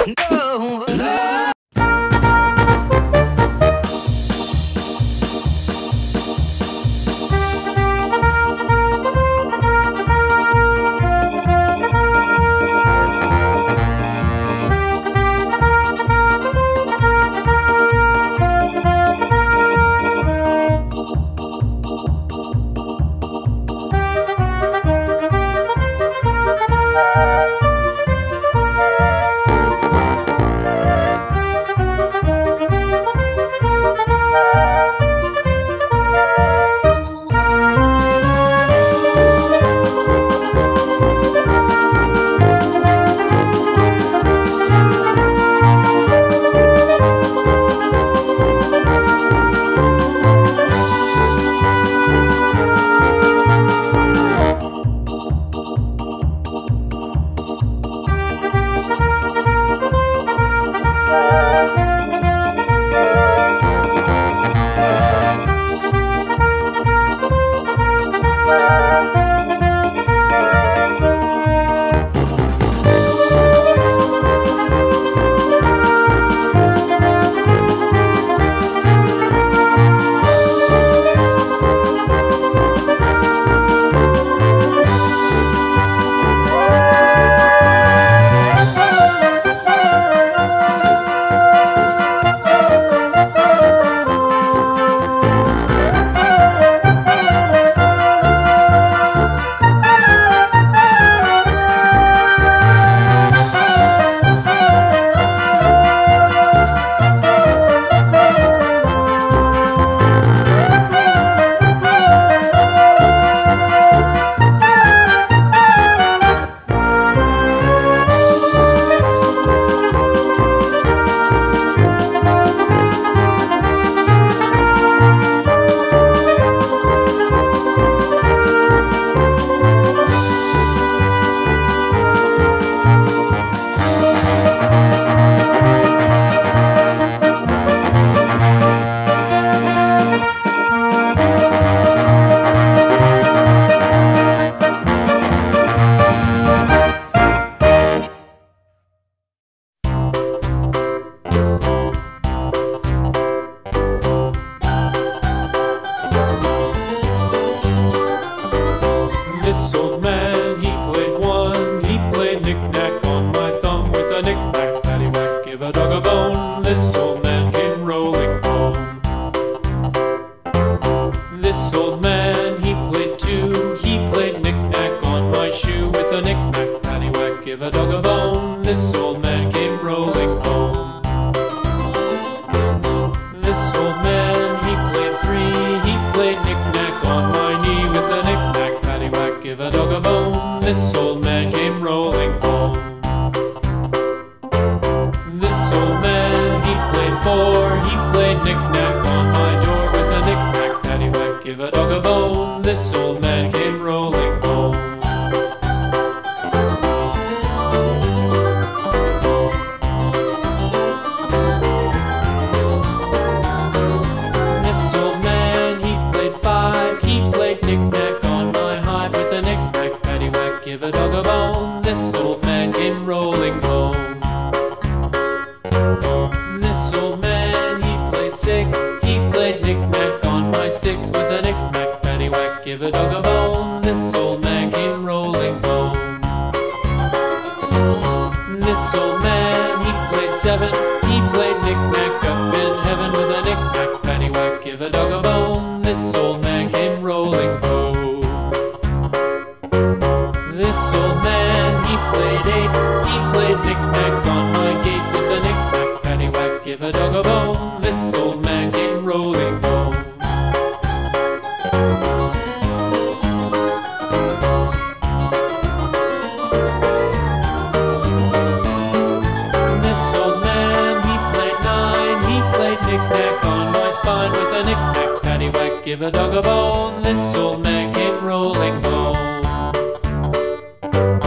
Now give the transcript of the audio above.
No. This old man, he played one. He played knick-knack on my thumb with a knick-knack, paddywhack, give a dog a bone. This old man came rolling home. This old man, he played two. He played knick-knack on my shoe with a knick-knack, paddywhack, give a dog a bone. This old man came rolling home. This old man, he played three. He played knick-knack on my knee with a knick-knack, paddywhack, give a dog a bone. This old man came rolling home. This old man, he played four. He played knick-knack on my door with a knick-knack, paddywhack, give a dog a bone. This old man came rolling home. This old man, he played five. He played knick-knack on my hive with a knick-knack, paddywhack, give a dog a bone. This old man came rolling home. This old man, he played six. He played knick-knack on my sticks with a knick-knack, paddywhack, give a dog a bone. This old man came rolling home. This old man, he played seven. He played knick-knack up in heaven with a knick-knack, paddywhack, give a dog a bone. This old man came rolling home. This old man, he played eight. He played knick-knack on my gate with a knick-knack, paddywhack, give a dog a bone. This old man came rolling home. This old man, he played nine. He played knick-knack on my spine with a knick-knack, paddywhack, give a dog a bone. This old man came rolling home.